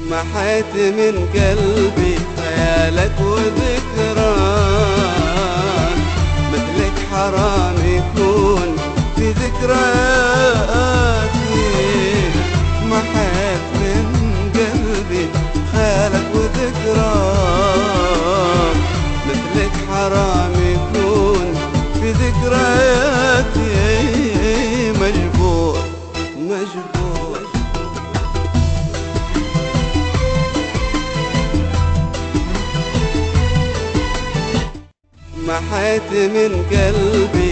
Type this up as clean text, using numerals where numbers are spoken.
محيت من قلبي خيالك وذكراك، مثلك حرام يكون في ذكرياتي. محيت من قلبي خيالك وذكراك، مثلك حرام يكون في ذكرياتي. مجبور مجبور محيت من قلبي